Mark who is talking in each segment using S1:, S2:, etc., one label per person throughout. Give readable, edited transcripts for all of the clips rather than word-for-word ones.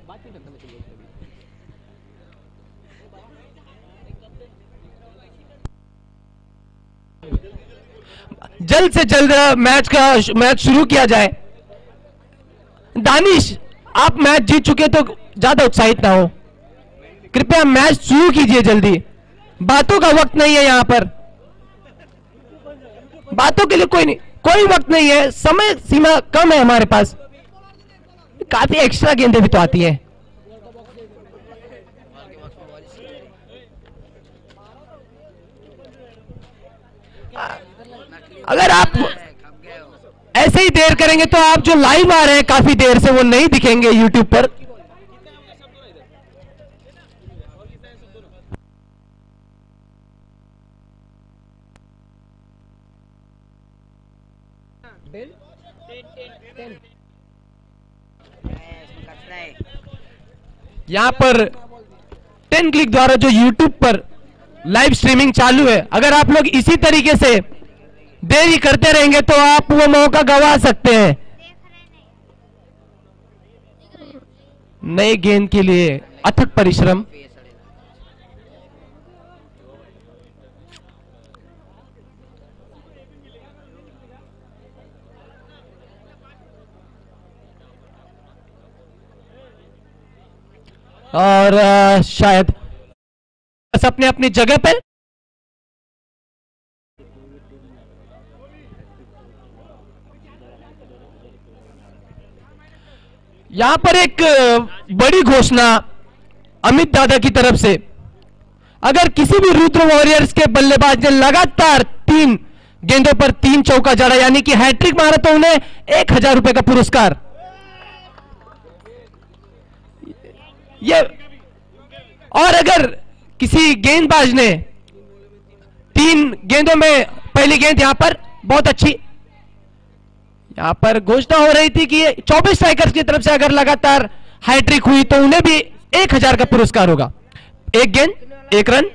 S1: जल्द से जल्द मैच शुरू किया जाए। दानिश, आप मैच जीत चुके तो ज्यादा उत्साहित ना हो, कृपया मैच शुरू कीजिए जल्दी। बातों का वक्त नहीं है यहां पर, बातों के लिए कोई वक्त नहीं है, समय सीमा कम है हमारे पास। काफी एक्स्ट्रा गेंदें भी तो आती हैं। अगर आप ऐसे ही देर करेंगे तो आप जो लाइव आ रहे हैं काफी देर से वो नहीं दिखेंगे यूट्यूब पर। यहां पर TenCric द्वारा जो यूट्यूब पर लाइव स्ट्रीमिंग चालू है, अगर आप लोग इसी तरीके से देरी करते रहेंगे तो आप वो मौका गंवा सकते हैं। नए गेंद के लिए अथक परिश्रम। और शायद बस अपने अपनी जगह पर यहां पर एक बड़ी घोषणा अमित दादा की तरफ से। अगर किसी भी रुद्र वॉरियर्स के बल्लेबाज ने लगातार 3 गेंदों पर 3 चौका जड़ा यानी कि हैट्रिक मारा तो उन्हें 1000 रुपए का पुरस्कार। ये और अगर किसी गेंदबाज ने 3 गेंदों में पहली गेंद यहां पर बहुत अच्छी, यहां पर घोषणा हो रही थी कि 24 स्ट्राइकर्स की तरफ से अगर लगातार हैट्रिक हुई तो उन्हें भी 1000 का पुरस्कार होगा। 1 गेंद 1 रन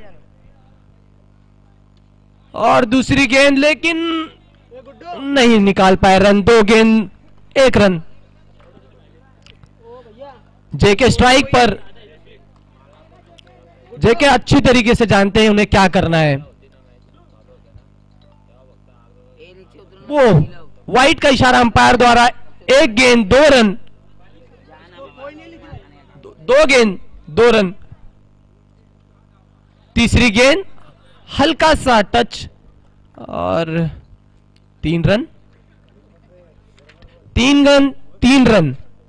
S1: और दूसरी गेंद लेकिन नहीं निकाल पाए रन। 2 गेंद 1 रन। जेके स्ट्राइक पर। जेके अच्छी तरीके से जानते हैं उन्हें क्या करना है। वो वाइट का इशारा अंपायर द्वारा। 1 गेंद 2 रन। 2 गेंद 2 रन। तीसरी गेंद हल्का सा टच और 3 रन। 3 रन 3 रन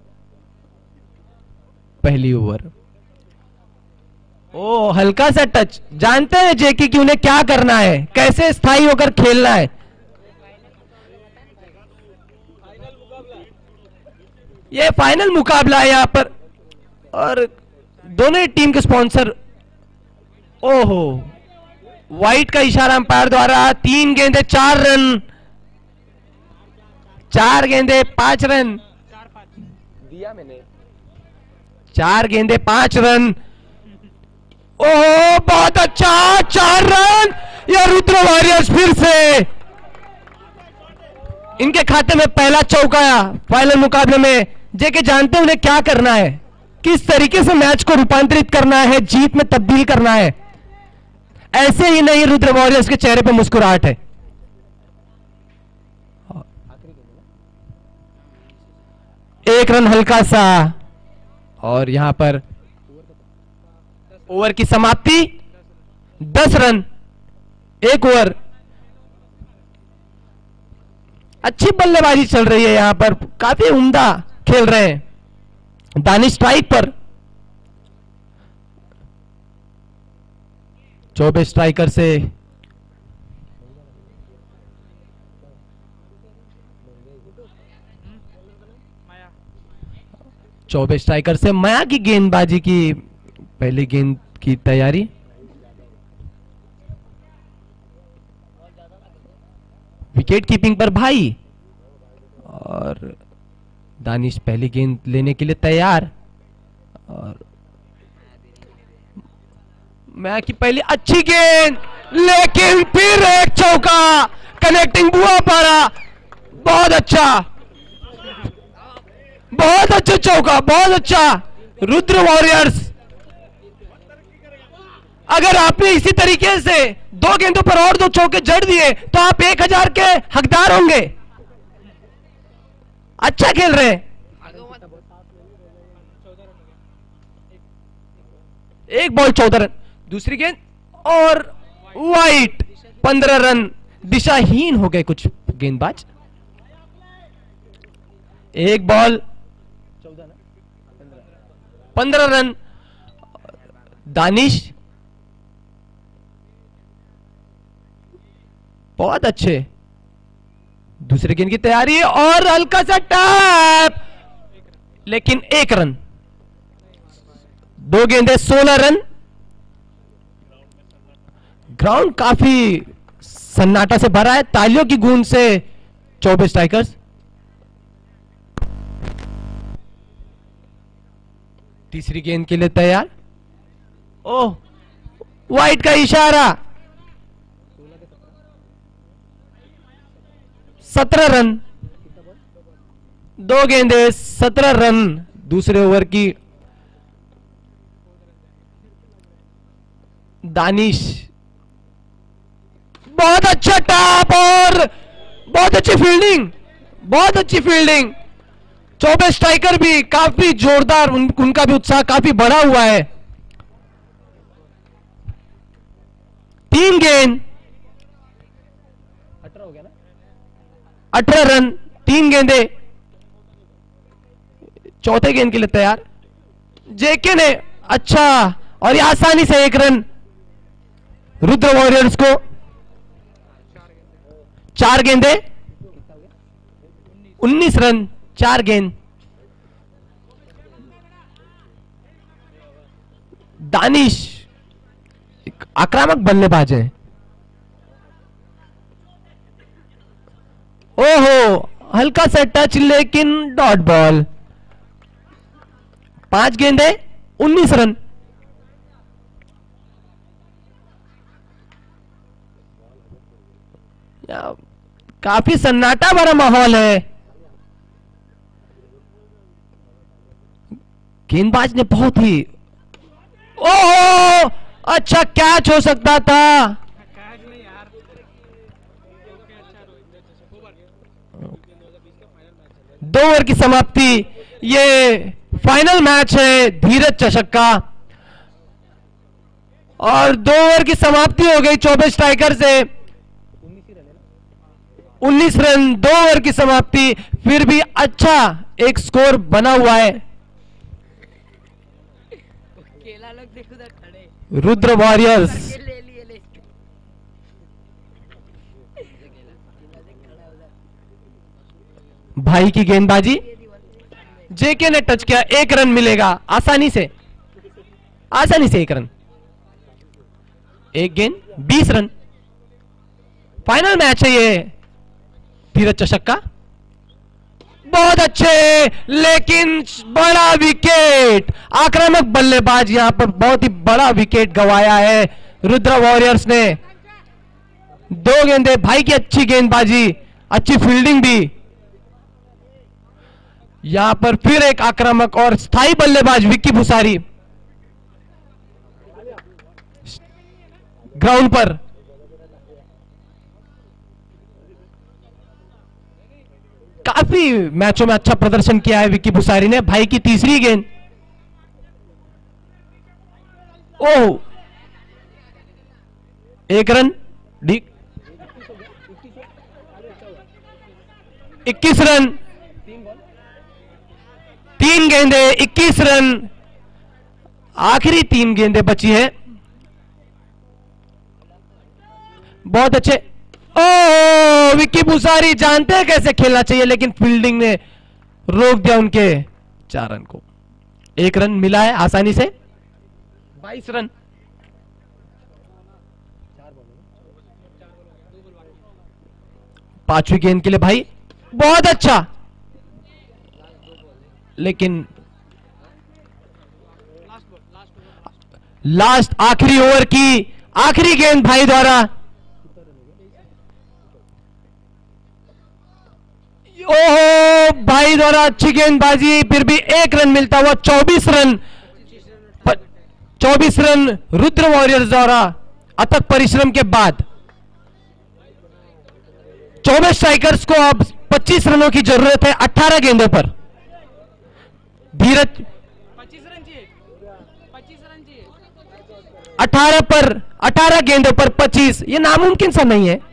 S1: पहली ओवर। ओ हल्का सा टच। जानते हैं जेके कि उन्हें क्या करना है, कैसे स्थायी होकर खेलना है। ये फाइनल मुकाबला है यहां पर और दोनों ही टीम के स्पॉन्सर। ओहो, वाइट का इशारा अंपायर द्वारा। 3 गेंदे 4 रन। 4 गेंदे 5 रन दिया मैंने। 4 गेंदे 5 रन। ओह बहुत अच्छा 4 रन। यह रुद्र वॉरियर्स फिर से इनके खाते में पहला चौका फाइनल मुकाबले में। जेके जानते हैं उन्हें क्या करना है, किस तरीके से मैच को रूपांतरित करना है, जीत में तब्दील करना है। ऐसे ही नहीं रुद्र वॉरियर्स के चेहरे पे मुस्कुराहट है। 1 रन हल्का सा और यहां पर ओवर की समाप्ति। 10 रन 1 ओवर। अच्छी बल्लेबाजी चल रही है यहां पर, काफी उम्दा खेल रहे हैं। दानिश स्ट्राइक पर। चौबे स्ट्राइकर से माया की गेंदबाजी की पहली गेंद की तैयारी। विकेट कीपिंग पर भाई और दानिश पहली गेंद लेने के लिए तैयार। और मैं की पहली अच्छी गेंद लेकिन फिर एक चौका। कनेक्टिंग बुआ पारा। बहुत अच्छा चौका, बहुत अच्छा। रुद्र वॉरियर्स, अगर आपने इसी तरीके से 2 गेंदों पर और 2 चौके जड़ दिए तो आप 1000 के हकदार होंगे। अच्छा खेल रहे हैं। 1 बॉल 14 रन। दूसरी गेंद और वाइट। 15 रन। दिशाहीन हो गए कुछ गेंदबाज। 1 बॉल 15 रन। दानिश बहुत अच्छे। दूसरे गेंद की तैयारी और हल्का सा टैप, लेकिन 1 रन। 2 गेंदे 16 रन। ग्राउंड काफी सन्नाटा से भरा है। तालियों की गूंज से चौबे स्ट्राइकर्स। तीसरी गेंद के लिए तैयार। ओह, वाइट का इशारा। 17 रन। 2 गेंदे 17 रन। दूसरे ओवर की दानिश बहुत अच्छा टॉप और बहुत अच्छी फील्डिंग, बहुत अच्छी फील्डिंग। चौबे स्ट्राइकर भी काफी जोरदार, उनका भी उत्साह काफी बढ़ा हुआ है। 3 गेंद 18 हो गया ना, 18 रन। 3 गेंदे। चौथे गेंद के लिए तैयार। जेके ने अच्छा और ये आसानी से 1 रन रुद्र वॉरियर्स को। 4 गेंदे 19 रन। 4 गेंद। दानिश एक आक्रामक बल्लेबाज है। ओहो, हल्का सा टच लेकिन डॉट बॉल। 5 गेंदे 19 रन। काफी सन्नाटा भरा माहौल है। गेंदबाज ने बहुत ही, ओह, अच्छा कैच हो सकता था। 2 ओवर की समाप्ति। ये फाइनल मैच है धीरज चषक का और 2 ओवर की समाप्ति हो गई चौबे स्ट्राइकर से। 19 रन। 2 ओवर की समाप्ति। फिर भी अच्छा एक स्कोर बना हुआ है। रुद्र वॉरियर्स भाई की गेंदबाजी। जेके ने टच किया। 1 रन मिलेगा आसानी से, आसानी से 1 रन। 1 गेंद 20 रन। फाइनल मैच है ये धीरज चषक का। बहुत अच्छे, लेकिन बड़ा विकेट। आक्रामक बल्लेबाज यहां पर बहुत ही बड़ा विकेट गंवाया है रुद्र वॉरियर्स ने। 2 गेंदे। भाई की अच्छी गेंदबाजी, अच्छी फील्डिंग भी। यहां पर फिर एक आक्रामक और स्थायी बल्लेबाज विक्की भुसारी ग्राउंड पर। काफी मैचों में अच्छा प्रदर्शन किया है विक्की भुसारी ने। भाई की तीसरी गेंद। ओह, 1 रन। 21 रन। 3 गेंदे 21 रन। आखिरी 3 गेंदें बची है। बहुत अच्छे। ओह, विक्की भुसारी जानते हैं कैसे खेलना चाहिए, लेकिन फील्डिंग ने रोक दिया उनके 4 रन को। 1 रन मिला है आसानी से। 22 रन। 5वीं गेंद के लिए भाई बहुत अच्छा, लेकिन लास्ट आखिरी ओवर की आखिरी गेंद भाई द्वारा। ओहो, भाई द्वारा अच्छी गेंदबाजी, फिर भी एक रन मिलता हुआ। 24 रन रुद्र वॉरियर्स द्वारा अथक परिश्रम के बाद। 24 स्ट्राइकर्स को अब 25 रनों की जरूरत है 18 गेंदों पर। धीरज 18 गेंदों पर 25, ये नामुमकिन सा नहीं है।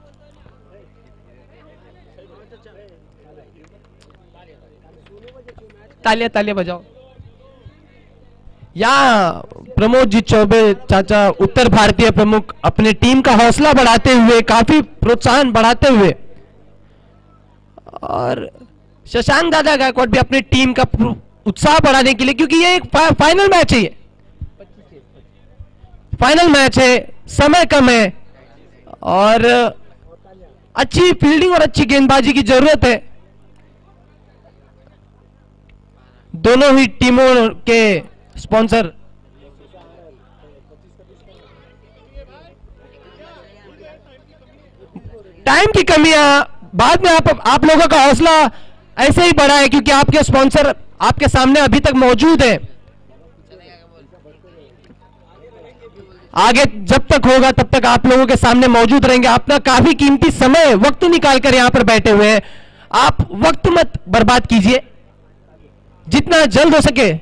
S1: तालियां तालियां बजाओ। यहाँ प्रमोद जी चौबे चाचा, उत्तर भारतीय प्रमुख, अपने टीम का हौसला बढ़ाते हुए, काफी प्रोत्साहन बढ़ाते हुए, और शशांक दादा गायकवाड़ भी अपनी टीम का उत्साह बढ़ाने के लिए, क्योंकि ये एक फाइनल मैच है, ये फाइनल मैच है, समय कम है और अच्छी फील्डिंग और अच्छी गेंदबाजी की जरूरत है। दोनों ही टीमों के स्पॉन्सर टाइम की कमियां, बाद में आप लोगों का हौसला ऐसे ही बढ़ा है क्योंकि आपके स्पॉन्सर आपके सामने अभी तक मौजूद है। आगे जब तक होगा तब तक आप लोगों के सामने मौजूद रहेंगे। अपना काफी कीमती समय, वक्त निकालकर यहां पर बैठे हुए हैं। आप वक्त मत बर्बाद कीजिए, जितना जल्द हो सके।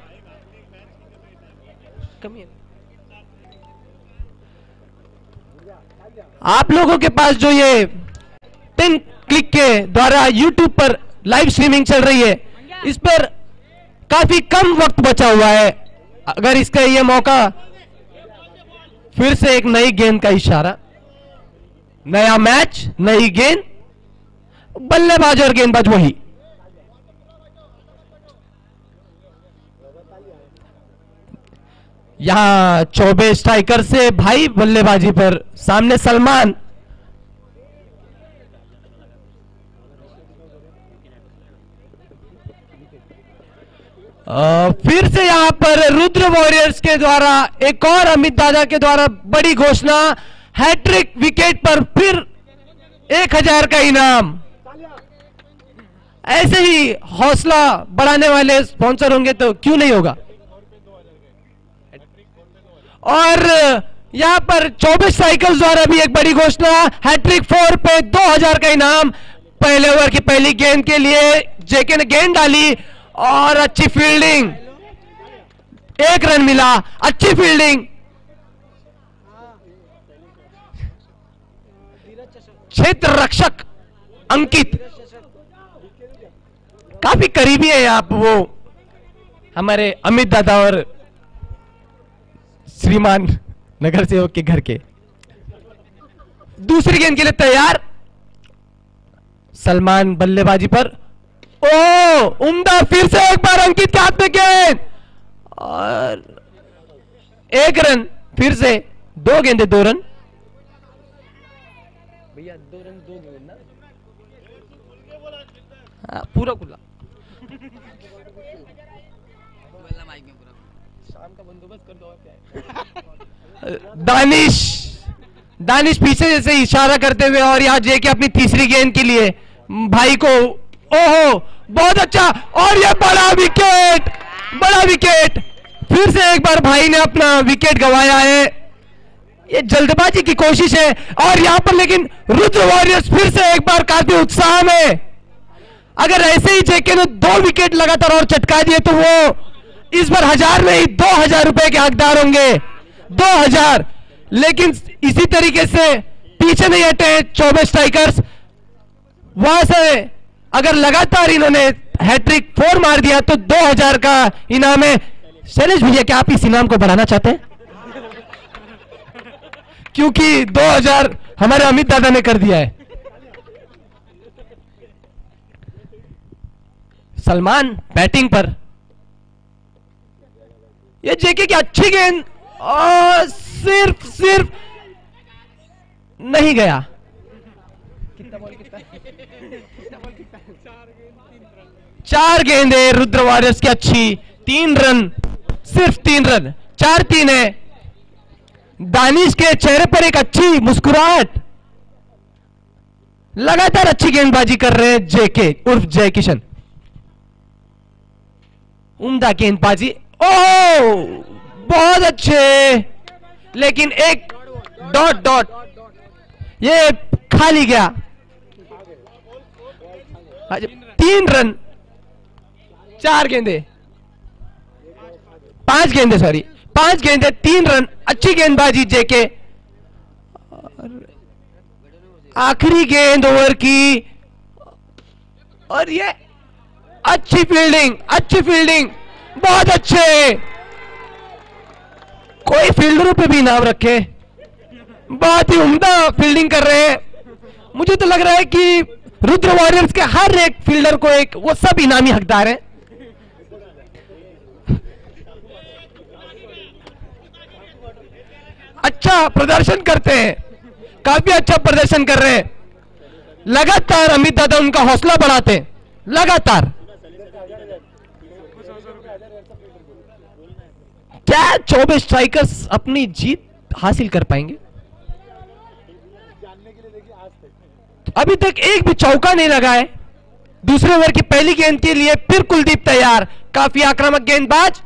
S1: आप लोगों के पास जो ये TenCric के द्वारा YouTube पर लाइव स्ट्रीमिंग चल रही है, इस पर काफी कम वक्त बचा हुआ है। अगर इसका ये मौका, फिर से एक नई गेंद का इशारा, नया मैच, नई गेंद, बल्लेबाज और गेंदबाज वही। यहां चौबे स्ट्राइकर से भाई बल्लेबाजी पर, सामने सलमान। फिर से यहां पर रुद्र वॉरियर्स के द्वारा एक और अमित दादा के द्वारा बड़ी घोषणा, हैट्रिक विकेट पर फिर 1000 का इनाम। ऐसे ही हौसला बढ़ाने वाले स्पॉन्सर होंगे तो क्यों नहीं होगा। और यहां पर 24 स्ट्राइकर्स द्वारा भी एक बड़ी घोषणा, हैट्रिक 4 पे 2000 का इनाम। पहले ओवर की पहली गेंद के लिए जेके ने गेंद डाली और अच्छी फील्डिंग, 1 रन मिला, अच्छी फील्डिंग। क्षेत्र रक्षक अंकित काफी करीबी है आप, वो हमारे अमित दादा और श्रीमान नगर सेवक के घर के। दूसरी गेंद के लिए तैयार, सलमान बल्लेबाजी पर। ओ उम्दा, फिर से एक बार अंकित के हाथ में गेंद और 1 रन। फिर से 2 गेंदे 2 रन। भैया 2 रन 2 गेंद ना, हाँ, पूरा खुला। शाम का बंदोबस्त कर दो। दानिश पीछे जैसे इशारा करते हुए, और यहां जेके अपनी तीसरी गेंद के लिए भाई को, ओहो बहुत अच्छा, और यह बड़ा विकेट, बड़ा विकेट। फिर से एक बार भाई ने अपना विकेट गंवाया है। ये जल्दबाजी की कोशिश है, और यहां पर लेकिन रुद्र वॉरियर्स फिर से एक बार काफी उत्साह में। अगर ऐसे ही जेके ने 2 विकेट लगातार और चटका दिए तो वो इस बार 1000 नहीं 2000 रुपए के हकदार होंगे। 2000। लेकिन इसी तरीके से पीछे नहीं हटे 24 स्ट्राइकर्स। वहां से अगर लगातार इन्होंने हैट्रिक 4 मार दिया तो 2000 का इनाम है। शैलेश भैया, क्या आप इस इनाम को बढ़ाना चाहते हैं? क्योंकि 2000 हमारे अमित दादा ने कर दिया है। सलमान बैटिंग पर, ये जेके की अच्छी गेंद और सिर्फ नहीं गया। कितना बॉल, कितना 4 गेंदें रुद्र वॉरियर्स की अच्छी, 3 रन, सिर्फ 3 रन, 4-3 है। दानिश के चेहरे पर एक अच्छी मुस्कुराहट, लगातार अच्छी गेंदबाजी कर रहे हैं जेके उर्फ जय किशन। उम्दा गेंदबाजी, ओह बहुत अच्छे, लेकिन एक डॉट डॉट ये खाली गया। 3 रन, 4 गेंदे, 5 गेंदे, सॉरी 5 गेंदे 3 रन, अच्छी गेंदबाजी जेके। आखिरी गेंद ओवर की, और ये अच्छी फील्डिंग, अच्छी फील्डिंग, बहुत अच्छे। कोई फील्डरों पे भी इनाम रखे, बहुत ही उम्दा फील्डिंग कर रहे हैं। मुझे तो लग रहा है कि रुद्र वॉरियर्स के हर एक फील्डर को एक, वो सब इनामी हकदार हैं। अच्छा प्रदर्शन करते हैं, काफी अच्छा प्रदर्शन कर रहे हैं। लगातार अमित दादा उनका हौसला बढ़ाते हैं, लगातार। क्या चौबे स्ट्राइकर्स अपनी जीत हासिल कर पाएंगे? अभी तक एक भी चौका नहीं लगा है। दूसरे ओवर की पहली गेंद के लिए फिर कुलदीप तैयार, काफी आक्रामक गेंदबाज।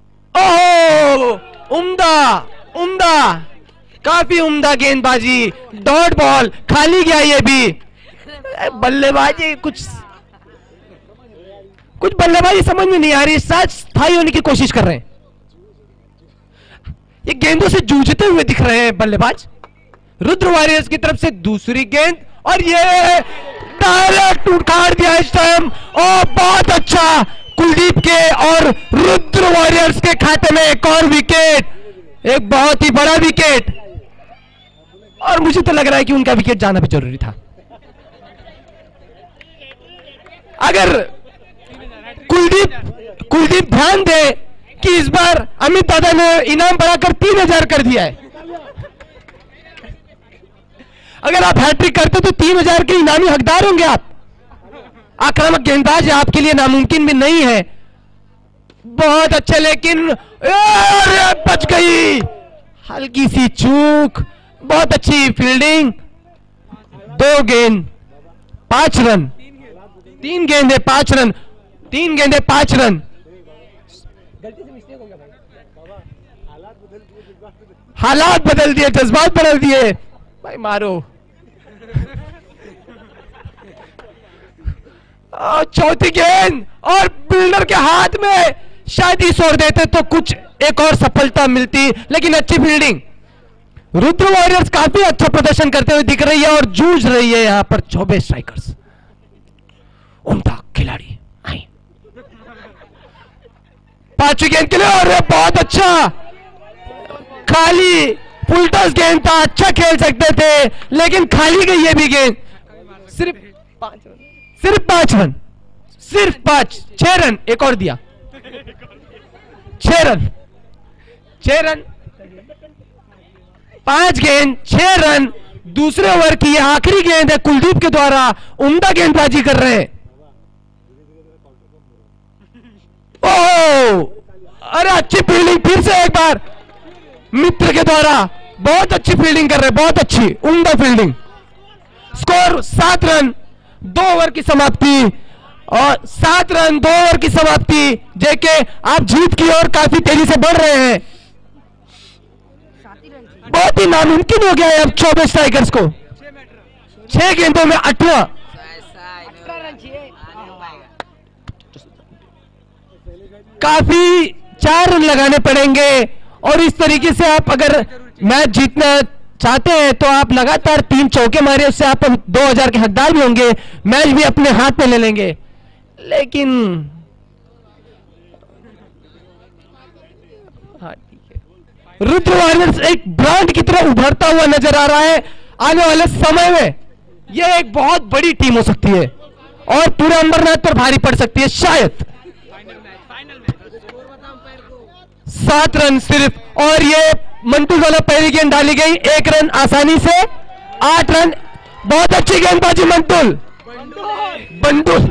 S1: ओह उम्दा, उम्दा, काफी उम्दा गेंदबाजी, डॉट बॉल, खाली गया ये भी। बल्लेबाजी कुछ बल्लेबाजी समझ में नहीं आ रही, साथ स्थायी होने की कोशिश कर रहे हैं। ये गेंदों से जूझते हुए दिख रहे हैं बल्लेबाज। रुद्र वॉरियर्स की तरफ से दूसरी गेंद, और ये डायरेक्ट उखाड़ दिया इस टाइम। और बहुत अच्छा, कुलदीप के और रुद्र वॉरियर्स के खाते में एक और विकेट, एक बहुत ही बड़ा विकेट। और मुझे तो लग रहा है कि उनका विकेट जाना भी जरूरी था। अगर कुलदीप ध्यान दे कि इस बार अमित दादा ने इनाम बढ़ाकर 3000 कर दिया है। अगर आप हैट्रिक करते तो 3000 के इनामी हकदार होंगे आप। आक्रामक गेंदबाज आपके लिए नामुमकिन भी नहीं है। बहुत अच्छे, लेकिन बच गई, हल्की सी चूक। बहुत अच्छी फील्डिंग। 2 गेंद 5 रन, 3 गेंदे 5 रन, 3 गेंदे 5 रन। हालात बदल दिए, जज्बात बदल दिए। भाई मारो। चौथी गेंद, और बिल्डर के हाथ में, शायद इस ओर देते तो कुछ एक और सफलता मिलती, लेकिन अच्छी फील्डिंग। रुद्र वॉरियर्स काफी अच्छा प्रदर्शन करते हुए दिख रही है और जूझ रही है यहां पर चौबे स्ट्राइकर्स। उम्दा खिलाड़ी आई। 5वीं गेंद के लिए, और बहुत अच्छा, खाली फुल टॉस गेंद था, अच्छा खेल सकते थे, लेकिन खाली गई ये भी गेंद। सिर्फ 5 रन, सिर्फ 5 रन, सिर्फ 5, 6 रन एक और दिया। 6 रन, 6 रन, 5 गेंद 6 रन। दूसरे ओवर की आखिरी गेंद है कुलदीप के द्वारा, उम्दा गेंदबाजी कर रहे हैं। ओह, अरे अच्छी फील्डिंग, फिर से एक बार मित्र के द्वारा, बहुत अच्छी फील्डिंग कर रहे हैं, बहुत अच्छी उम्दा फील्डिंग। स्कोर 7 रन, 2 ओवर की समाप्ति, और 7 रन 2 ओवर की समाप्ति। जेके आप जीत की ओर काफी तेजी से बढ़ रहे हैं। बहुत ही नामुमकिन हो गया है अब चौबे स्ट्राइकर्स को। 6 गेंदों में 8वां। काफी 4 रन लगाने पड़ेंगे, और इस तरीके से आप अगर मैच जीतना चाहते हैं तो आप लगातार 3 चौके मारे, उससे आप 2000 के हकदार भी होंगे, मैच भी अपने हाथ में ले लेंगे। लेकिन हाँ ठीक है, रुद्र वॉरियर्स एक ब्रांड की तरह उभरता हुआ नजर आ रहा है। आने वाले समय में यह एक बहुत बड़ी टीम हो सकती है और पूरे अंबरनाथ पर भारी पड़ सकती है शायद। 7 रन सिर्फ, और ये मंटू द्वारा पहली गेंद डाली गई, 1 रन आसानी से। 8 रन, बहुत अच्छी गेंदबाजी मंटुल, बंडुल,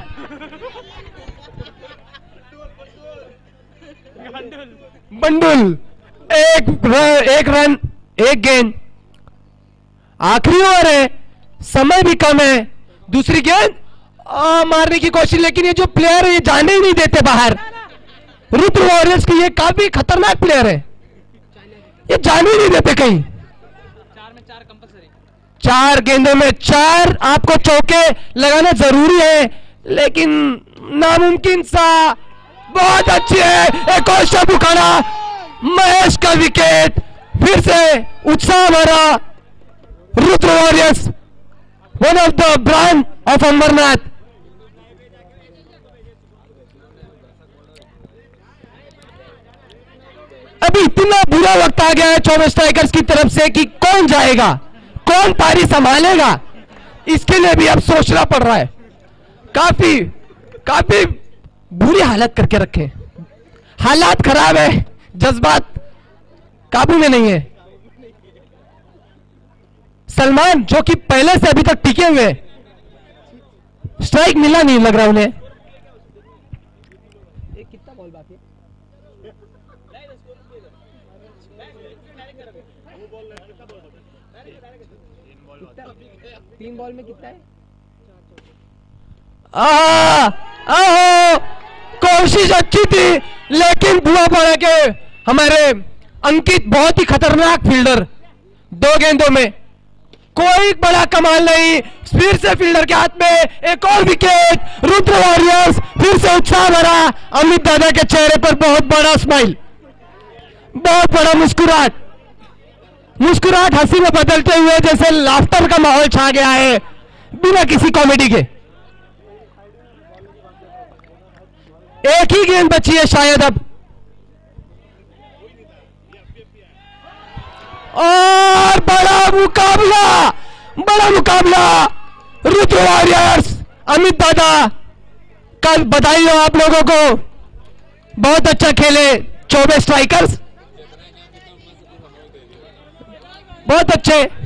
S1: बंडुल। 1 रन 1 गेंद। आखिरी ओवर है, समय भी कम है, दूसरी गेंद मारने की कोशिश, लेकिन ये जो प्लेयर है ये जाने ही नहीं देते बाहर। रुद्र वॉरियर्स की ये काफी खतरनाक प्लेयर है, ये जाने ही नहीं देते कहीं। 4 गेंदों में 4 आपको चौके लगाना जरूरी है, लेकिन नामुमकिन सा। बहुत अच्छी है, एक और शॉट उखाड़ा, महेश का विकेट, फिर से उत्साह भरा। Rudra warriors, one of the brand of Ambernath. अभी इतना बुरा वक्त आ गया है चौबे स्ट्राइकर्स की तरफ से कि कौन जाएगा, कौन पारी संभालेगा, इसके लिए भी अब सोचना पड़ रहा है। काफी बुरी हालत करके रखे, हालात खराब है, जज्बात काबू में नहीं है। सलमान जो कि पहले से अभी तक टिके हुए, स्ट्राइक मिला नहीं लग रहा उन्हें। कितना बॉल बाकी है? 3 बॉल में कितना है? कोशिश अच्छी थी, लेकिन बुआ पड़ा के हमारे अंकित बहुत ही खतरनाक फील्डर, 2 गेंदों में कोई बड़ा कमाल नहीं। फिर से फील्डर के हाथ में एक और विकेट। रुद्र वॉरियर्स फिर से उत्साह भरा। अमित दादा के चेहरे पर बहुत बड़ा स्माइल, बहुत बड़ा मुस्कुराहट हंसी में बदलते हुए जैसे लाफ्टर का माहौल छा गया है बिना किसी कॉमेडी के। एक ही गेंद बची है शायद अब, और बड़ा मुकाबला रुद्र वॉरियर्स। अमित दादा का बधाई हो आप लोगों को, बहुत अच्छा खेले चौबे स्ट्राइकर्स, बहुत अच्छे।